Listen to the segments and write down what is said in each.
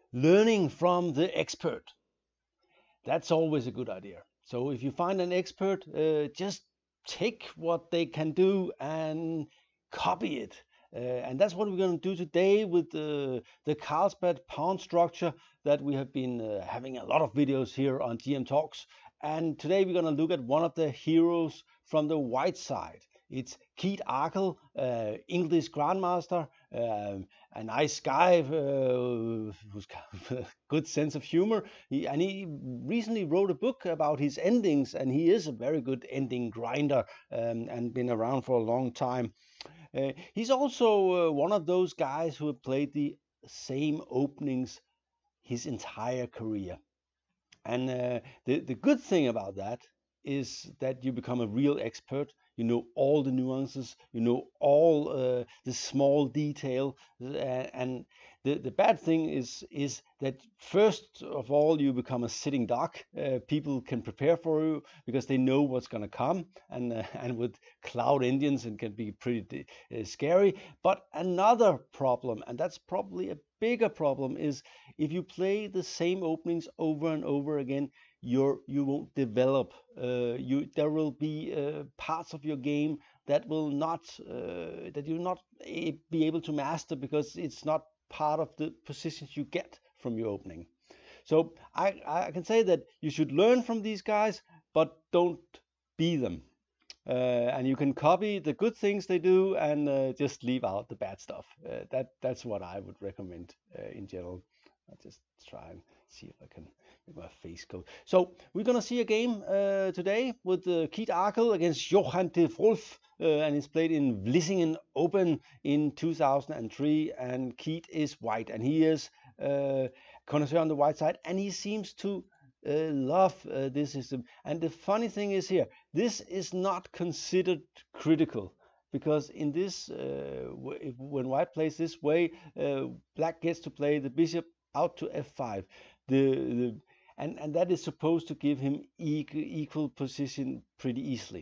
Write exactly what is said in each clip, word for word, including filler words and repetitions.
learning from the expert. That's always a good idea. So if you find an expert, uh, just take what they can do and copy it. Uh, and that's what we're going to do today with the, the Carlsbad pawn structure that we have been uh, having a lot of videos here on G M Talks. And today we're going to look at one of the heroes from the white side. It's Keith Arkell, uh, English Grandmaster, um, a nice guy uh, who's got a good sense of humor. He, and he recently wrote a book about his endings, and he is a very good ending grinder um, and been around for a long time. Uh, he's also uh, one of those guys who have played the same openings his entire career. And uh, the, the good thing about that is that you become a real expert. You know all the nuances, you know all uh, the small detail. Uh, and the, the bad thing is is that first of all you become a sitting duck. Uh, people can prepare for you because they know what's going to come, and uh, and with cloud Indians it can be pretty uh, scary. But another problem, and that's probably a bigger problem, is if you play the same openings over and over again, you're you won't develop. Uh, you there will be uh, parts of your game that will not uh, that you'll not be able to master because it's not part of the positions you get from your opening. So I, I can say that you should learn from these guys, but don't be them. Uh, and you can copy the good things they do and uh, just leave out the bad stuff. Uh, that that's what I would recommend uh, in general. I'll just try and see if I can make my face go. So we're gonna see a game uh, today with uh, Keith Arkell against Johan de Wolf, uh, and it's played in Vlissingen Open in two thousand three. And Keith is white, and he is uh, connoisseur on the white side, and he seems to uh, love uh, this system. And the funny thing is here, this is not considered critical because in this, uh, when white plays this way, uh, black gets to play the bishop out to f five. The, the and and that is supposed to give him equal, equal position pretty easily.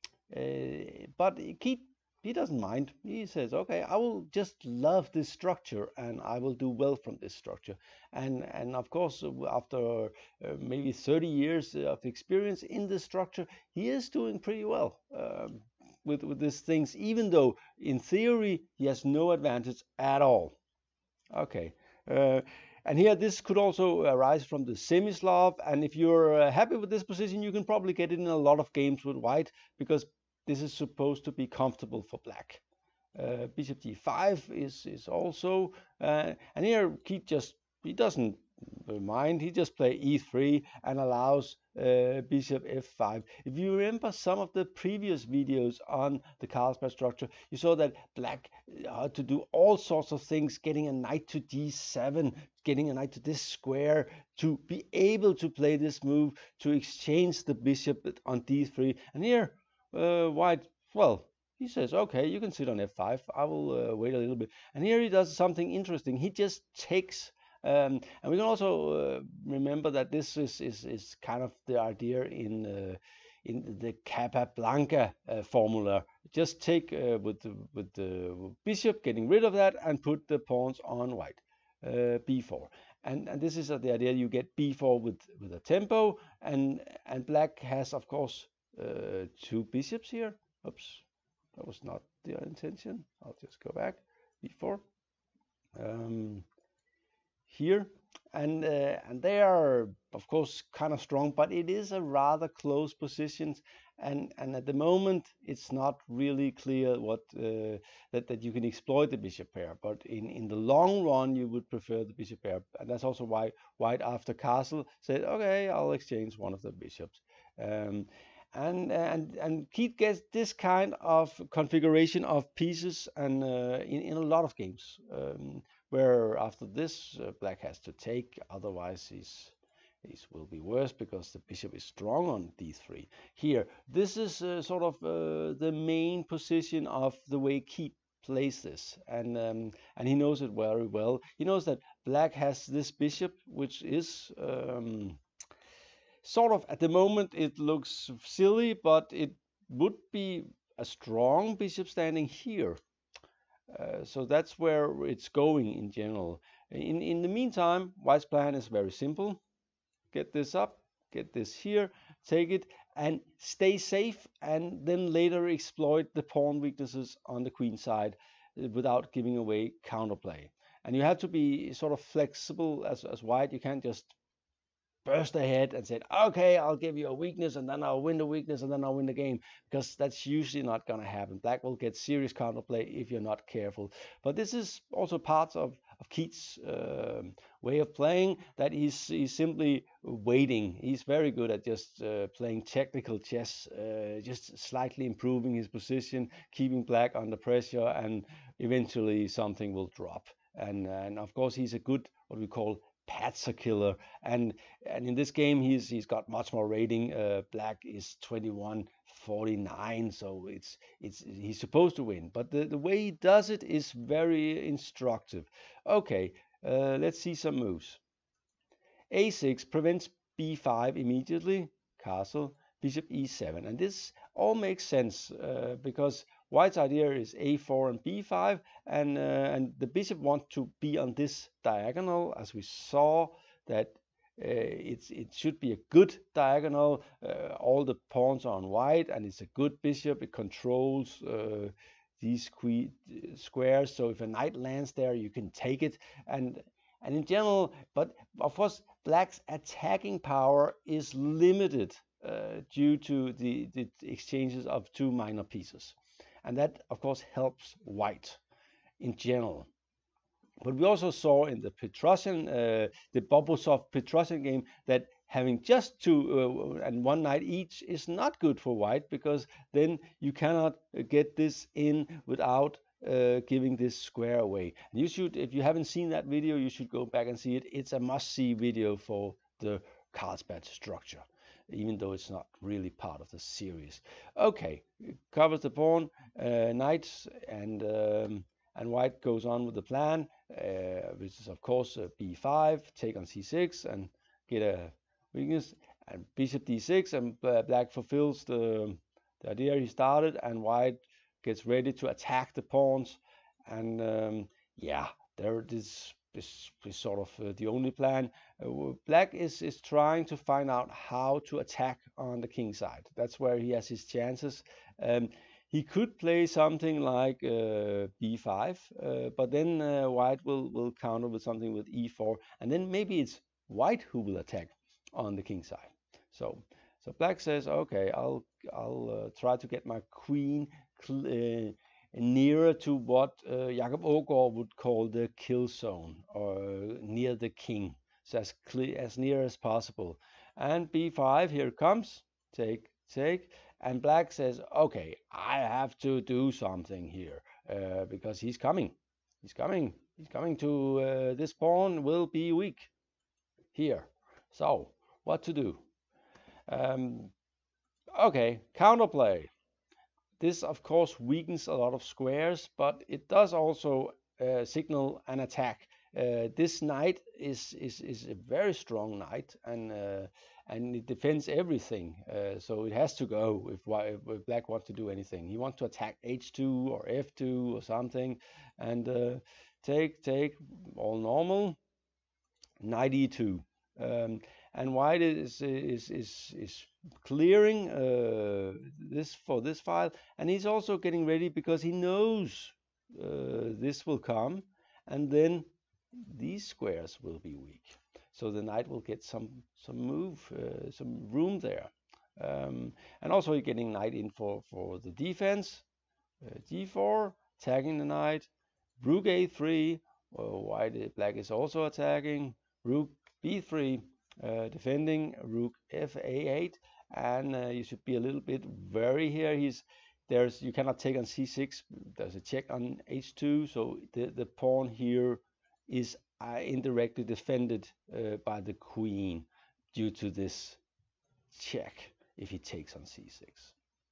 Uh, but Keith, he doesn't mind. He says, okay, I will just love this structure and I will do well from this structure. And and of course, uh, after uh, maybe thirty years of experience in this structure, he is doing pretty well um, with, with these things, even though in theory he has no advantage at all. Okay. Uh, and here, this could also arise from the Semislav. And if you're uh, happy with this position, you can probably get it in a lot of games with white because this is supposed to be comfortable for black. Uh, bishop d five is is also, uh, and here Keith just he doesn't mind. He just play e three and allows uh, bishop f five. If you remember some of the previous videos on the Carlsbad structure, you saw that black had to do all sorts of things, getting a knight to d seven, getting a knight to this square to be able to play this move to exchange the bishop on d three. And here, uh, white, well, he says, okay, you can sit on f five. I will uh, wait a little bit. And here he does something interesting. He just takes, um, and we can also uh, remember that this is, is, is kind of the idea in uh, in the Capablanca uh, formula. Just take uh, with the, with the bishop, getting rid of that, and put the pawns on white, uh, b four. And, and this is uh, the idea. You get b four with with a tempo, and and black has, of course, uh, two bishops here. Oops. That was not the intention. I'll just go back before um, here, and uh, and they are of course kind of strong, but it is a rather close position, and and at the moment it's not really clear what uh, that that you can exploit the bishop pair. But in in the long run, you would prefer the bishop pair, and that's also why white after castle said, okay, I'll exchange one of the bishops. Um, and and and Keith gets this kind of configuration of pieces and uh, in, in a lot of games um, where after this uh, black has to take, otherwise he's he's will be worse because the bishop is strong on d three. Here, this is uh, sort of uh, the main position of the way Keith plays this, and um, and he knows it very well. He knows that black has this bishop, which is um, sort of at the moment it looks silly, but it would be a strong bishop standing here. Uh, so that's where it's going in general. In, in the meantime, White's plan is very simple. Get this up, get this here, take it, and stay safe, and then later exploit the pawn weaknesses on the queen side uh, without giving away counterplay. And you have to be sort of flexible as, as White. You can't just burst ahead and said, okay, I'll give you a weakness and then I'll win the weakness and then I'll win the game, because that's usually not going to happen. Black will get serious counterplay if you're not careful. But this is also part of, of Keith's uh, way of playing, that he's, he's simply waiting. He's very good at just uh, playing technical chess, uh, just slightly improving his position, keeping Black under pressure, and eventually something will drop. And, and of course, he's a good, what we call patzer killer, and and in this game he's he's got much more rating. uh, Black is twenty-one forty-nine, so it's it's he's supposed to win, but the, the way he does it is very instructive. Okay, uh, let's see some moves. A six prevents b five immediately, castle, bishop e seven, and this all makes sense uh, because White's idea is a four and b five, and uh, and the bishop wants to be on this diagonal, as we saw that uh, it's it should be a good diagonal. Uh, all the pawns are on White, and it's a good bishop. It controls uh, these squares, so if a knight lands there, you can take it, and and in general, but of course, Black's attacking power is limited uh, due to the, the exchanges of two minor pieces. And that, of course, helps White in general. But we also saw in the Petrosian, uh, the Bobrusov Petrosian game, that having just two uh, and one knight each is not good for White, because then you cannot get this in without uh, giving this square away. And you should, if you haven't seen that video, you should go back and see it. It's a must-see video for the Carlsbad structure, even though it's not really part of the series. Okay, covers the pawn, uh, knights, and um, and White goes on with the plan, uh, which is of course uh, b five, take on c six, and get a weakness, and bishop d six, and uh, Black fulfills the, the idea he started, and White gets ready to attack the pawns, and um, yeah, there this is, is sort of uh, the only plan. Uh, Black is is trying to find out how to attack on the king side. That's where he has his chances. Um, he could play something like uh, b five, uh, but then uh, White will will counter with something with e four, and then maybe it's White who will attack on the king side. So so Black says, okay, I'll I'll uh, try to get my queen uh, nearer to what uh, Jakob Aagaard would call the kill zone, or near the king, so as clear as near as possible. And b five, here it comes, take take, and Black says, okay, I have to do something here, uh, because he's coming he's coming he's coming to uh, this pawn will be weak here. So what to do? Um, okay, counterplay. This, of course, weakens a lot of squares, but it does also uh, signal an attack. Uh, this knight is, is is a very strong knight, and uh, and it defends everything. Uh, so it has to go if, if Black wants to do anything. He wants to attack h two or f two or something, and uh, take take all normal. Knight e two. Um, and White is is is is clearing uh, this for this file, and he's also getting ready because he knows uh, this will come, and then these squares will be weak, so the knight will get some some move, uh, some room there, um, and also you're getting knight in for for the defense. uh, d four, attacking the knight, rook a three. Well, White Black is also attacking, rook b three. Uh, defending, rook f a eight, and uh, you should be a little bit wary here. He's there's you cannot take on c six. There's a check on h two, so the the pawn here is uh, indirectly defended uh, by the queen due to this check if he takes on c six.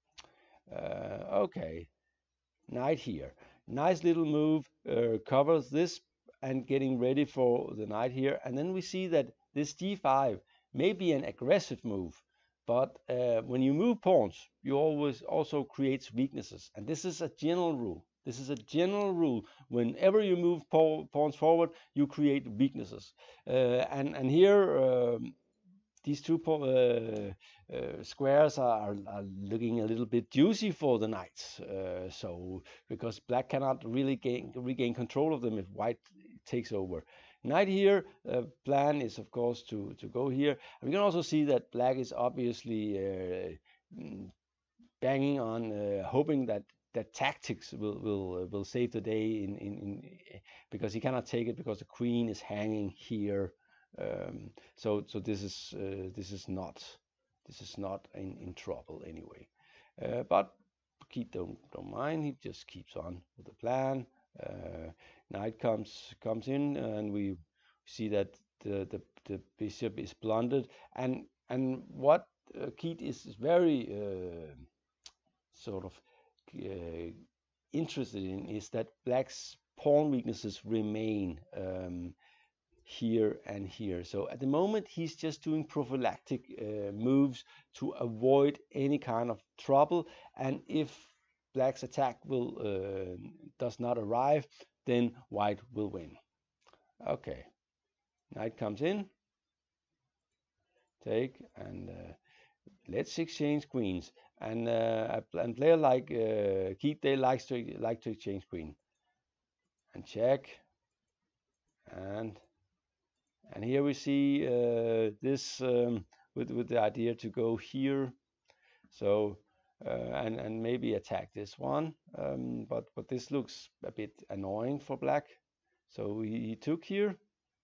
Uh, okay, knight here. Nice little move, uh, covers this and getting ready for the knight here, and then we see that this d five may be an aggressive move, but uh, when you move pawns, you always also creates weaknesses, and this is a general rule. This is a general rule. Whenever you move pawns forward, you create weaknesses. Uh, and and here um, these two uh, uh, squares are, are looking a little bit juicy for the knights. Uh, so because black cannot really gain, regain control of them if white takes over. Knight here, uh, plan is of course to, to go here. And we can also see that black is obviously uh, banging on, uh, hoping that that tactics will will uh, will save the day in, in in because he cannot take it because the queen is hanging here. Um, so so this is uh, this is not this is not in, in trouble anyway. Uh, but Keith don't don't mind. He just keeps on with the plan. Uh, knight comes comes in, and we see that the the, the bishop is blunted. And and what uh, Keith is, is very uh, sort of uh, interested in is that black's pawn weaknesses remain um, here and here. So at the moment he's just doing prophylactic uh, moves to avoid any kind of trouble, and if black's attack will uh, does not arrive, then white will win. Okay, knight comes in, take, and uh, let's exchange queens. And uh, a player like uh, Keith, they likes to like to exchange queen. And check, and and here we see uh, this um, with with the idea to go here. So uh, and and maybe attack this one, um, but but this looks a bit annoying for black. So he, he took here.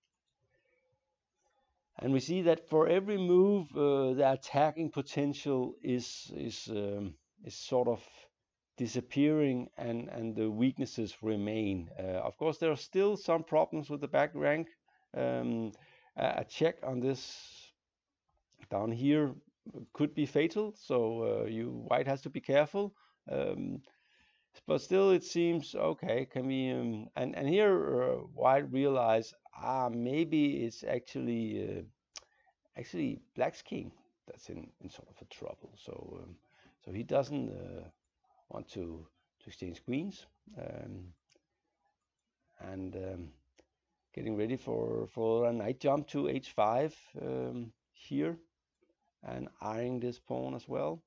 And we see that for every move, uh, the attacking potential is is um, is sort of disappearing, and and the weaknesses remain. Uh, of course, there are still some problems with the back rank. Um, a check on this down here could be fatal, so uh, you white has to be careful. Um, but still, it seems okay. Can we? Um, and and here, uh, white realize ah maybe it's actually. Uh, Actually, black's king that's in, in sort of a trouble. So um, so he doesn't uh, want to to exchange queens, um, and um, getting ready for for a knight jump to h five um, here, and eyeing this pawn as well.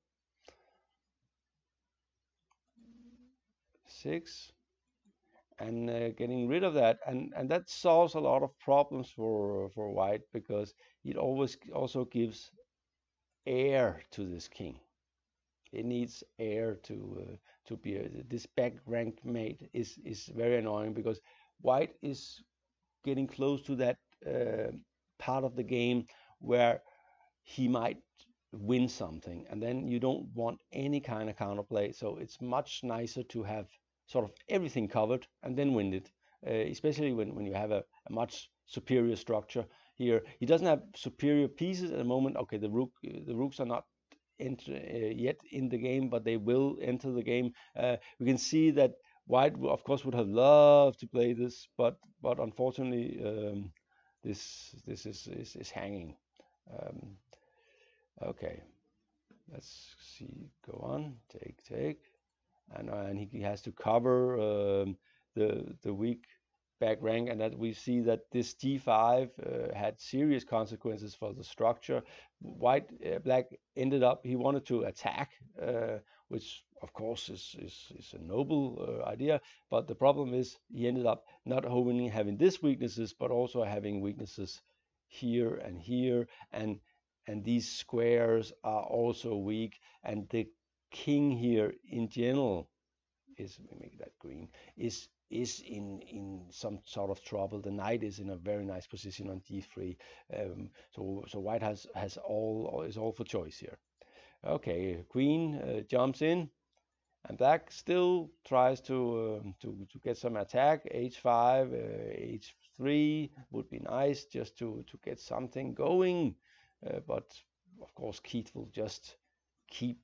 Six. And uh, getting rid of that, and and that solves a lot of problems for for white, because it always also gives heir to this king. It needs heir to uh, to be a, this back ranked mate is is very annoying, because white is getting close to that uh, part of the game where he might win something, and then you don't want any kind of counterplay. So it's much nicer to have sort of everything covered and then win it, uh, especially when, when you have a, a much superior structure. Here he doesn't have superior pieces at the moment. Okay, the rook the rooks are not enter, uh, yet in the game, but they will enter the game. Uh, we can see that white of course would have loved to play this, but but unfortunately um, this this is is, is hanging. um, okay, let's see, go on, take take, and, uh, and he has to cover um, the the weak back rank, and that we see that this g five uh, had serious consequences for the structure. White uh, black ended up, he wanted to attack, uh, which of course is is, is a noble uh, idea, but the problem is he ended up not only having these weaknesses, but also having weaknesses here and here, and and these squares are also weak, and the king here in general is, we make that green, is is in in some sort of trouble. The knight is in a very nice position on d three, um, so so white has has all is all for choice here. Okay, queen uh, jumps in, and black still tries to um, to to get some attack. h five, uh, h three would be nice just to to get something going, uh, but of course Keith will just keep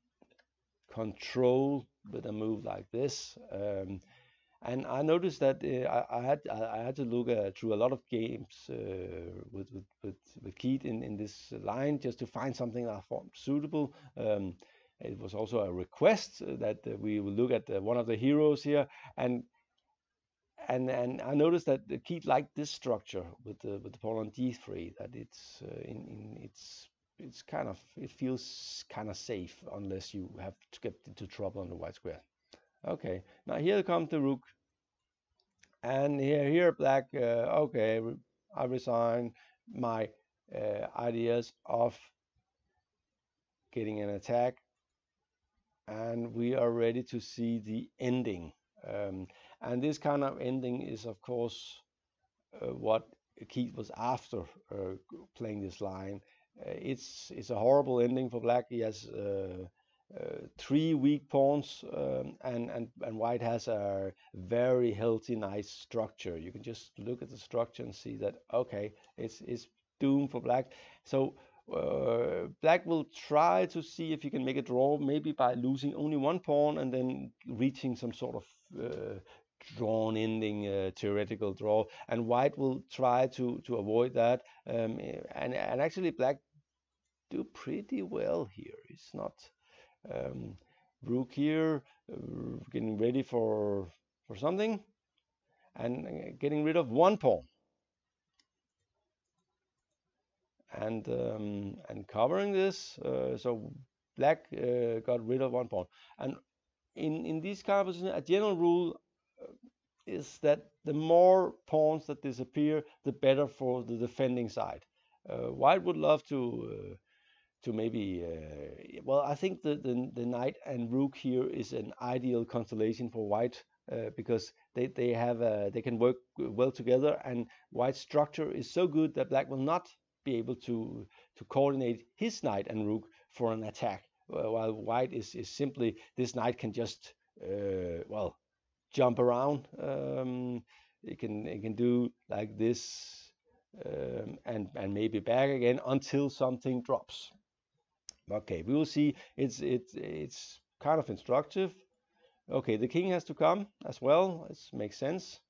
control with a move like this. Um, and I noticed that uh, I, I had I, I had to look uh, through a lot of games uh, with, with with with Keith in in this line just to find something I thought suitable. Um, it was also a request that uh, we will look at uh, one of the heroes here, and and and I noticed that the Keith liked this structure with the with the pawn on d three, that it's uh, in, in it's it's kind of, it feels kind of safe unless you have to get into trouble on the white square. Okay, now here comes the rook, and here here black. Uh, okay, I resign my uh, ideas of getting an attack, and we are ready to see the ending. Um, and this kind of ending is, of course, uh, what Keith was after uh, playing this line. Uh, it's it's a horrible ending for black. He has uh, uh, three weak pawns, um, and and and white has a very healthy, nice structure. You can just look at the structure and see that, okay, it's it's doomed for black. So uh, black will try to see if he can make a draw, maybe by losing only one pawn and then reaching some sort of uh, drawn ending, uh, theoretical draw, and white will try to to avoid that. Um, and and actually black do pretty well here. It's not um, rook here, uh, getting ready for for something, and uh, getting rid of one pawn, and um, and covering this. Uh, so black uh, got rid of one pawn, and in in these kind of positions, a general rule uh, is that the more pawns that disappear, the better for the defending side. Uh, white would love to uh, to maybe uh, well, I think the, the the knight and rook here is an ideal constellation for white, uh, because they they have uh, they can work well together, and white's structure is so good that black will not be able to to coordinate his knight and rook for an attack, uh, while white is is simply, this knight can just uh, well, jump around. Um, it can it can do like this, um, and and maybe back again until something drops. Okay, we will see. It's it's it's kind of instructive. Okay, the king has to come as well. It makes sense.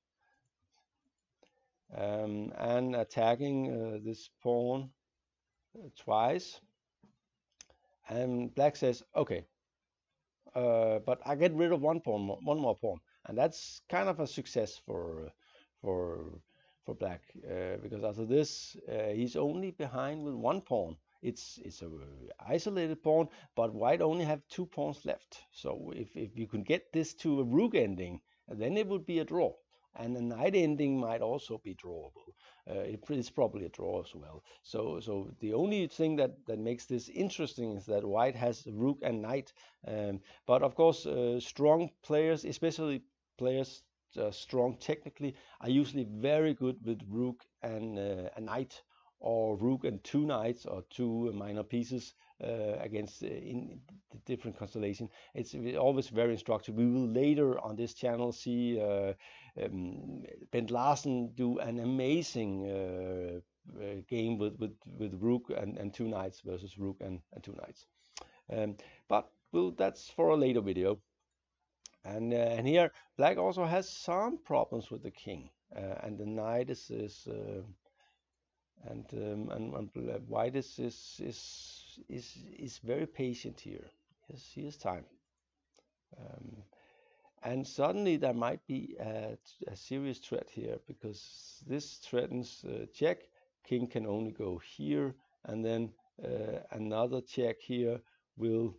Um, and attacking uh, this pawn uh, twice. And black says, okay, uh, but I get rid of one pawn, more, one more pawn, and that's kind of a success for for for black, uh, because after this uh, he's only behind with one pawn. It's it's a isolated pawn, but white only have two pawns left. So if if you can get this to a rook ending, then it would be a draw, and a knight ending might also be drawable. Uh, it, it's probably a draw as well. So so the only thing that that makes this interesting is that white has rook and knight. Um, but of course, uh, strong players, especially players uh, strong technically, are usually very good with rook and uh, a knight, or rook and two knights, or two minor pieces uh, against uh, in the different constellation. It's always very instructive. We will later on this channel see uh, um, Bent Larsen do an amazing uh, uh, game with, with, with rook and, and two knights versus rook and, and two knights. Um, but well, that's for a later video. And, uh, and here black also has some problems with the king, uh, and the knight is, is uh, and, um, and, and white is, is is is is very patient here. Yes, he has time, um, and suddenly there might be a, a serious threat here, because this threatens uh, check. King can only go here, and then uh, another check here will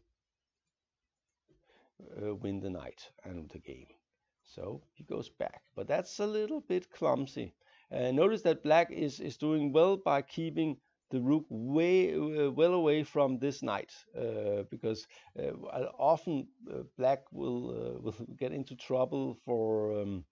uh, win the knight and the game. So he goes back, but that's a little bit clumsy. Uh, notice that black is, is doing well by keeping the rook way uh, well away from this knight, uh, because uh, often uh, black will uh, will get into trouble for um,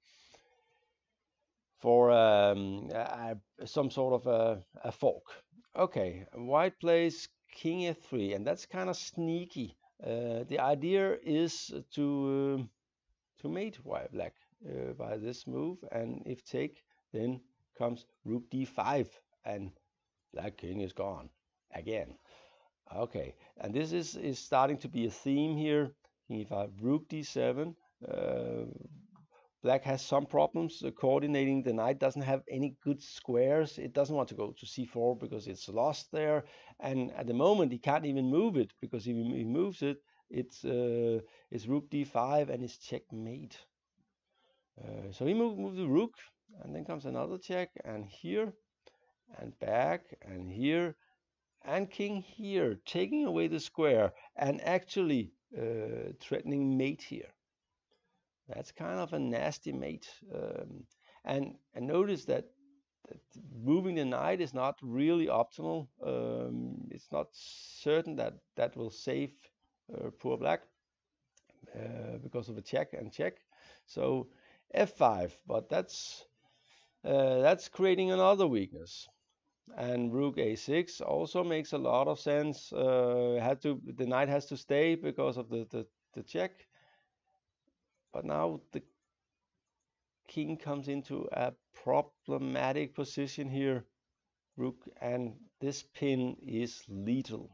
for um, uh, some sort of a, a fork. Okay, white plays king f three, and that's kind of sneaky. Uh, the idea is to uh, to mate white black uh, by this move, and if take, then comes rook d five, and black king is gone again. Okay, and this is is starting to be a theme here. King e five, rook d seven. Uh, black has some problems uh, coordinating. The knight doesn't have any good squares. It doesn't want to go to c four because it's lost there, and at the moment he can't even move it, because if he moves it, it's uh, it's rook d five and it's checkmate. Uh, so he moved, moved the rook, and then comes another check, and here, and back, and here, and king here, taking away the square, and actually uh, threatening mate here. That's kind of a nasty mate. Um, and, and notice that, that moving the knight is not really optimal. Um, it's not certain that that will save uh, poor black uh, because of a check and check. So f five, but that's uh, that's creating another weakness. And rook a six also makes a lot of sense. Uh, had to the knight has to stay because of the, the, the check. But now the king comes into a problematic position here, rook, and this pin is lethal.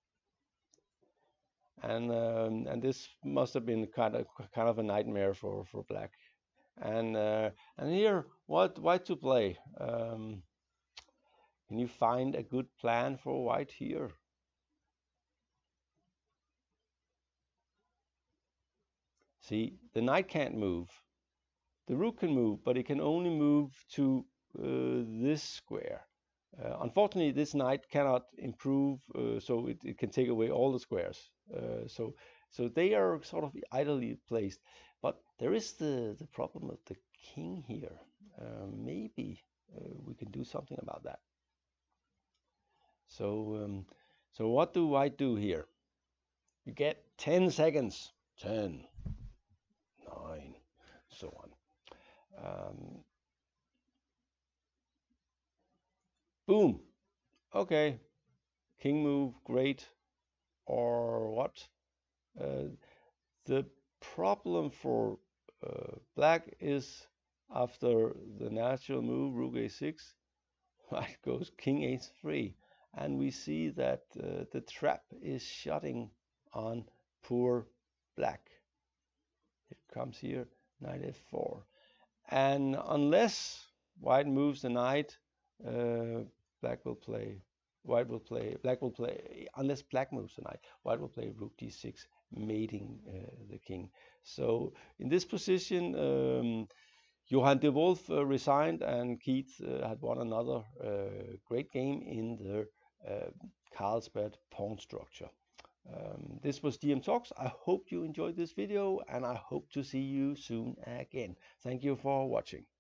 And um, and this must have been kind of kind of a nightmare for for black. And uh, and here, what white to play? Um, can you find a good plan for white here? See, the knight can't move. The rook can move, but it can only move to uh, this square. Uh, unfortunately, this knight cannot improve, uh, so it, it can take away all the squares. Uh, so, so they are sort of idly placed. But there is the, the problem of the king here. Uh, maybe uh, we can do something about that. So, um, so what do white do here? You get ten seconds. ten, nine, so on. Um, boom. Okay. King move, great. Or what? Uh, the problem for uh, black is after the natural move, rook a six, white goes king a three. And we see that uh, the trap is shutting on poor black. It comes here, knight f four. And unless white moves the knight, uh, black will play, white will play, black will play, unless black moves the knight, white will play rook d six, mating uh, the king. So in this position, um, Johan de Wolf uh, resigned, and Keith uh, had won another uh, great game in the uh, Carlsbad pawn structure. Um, this was D M Talks. I hope you enjoyed this video, and I hope to see you soon again. Thank you for watching.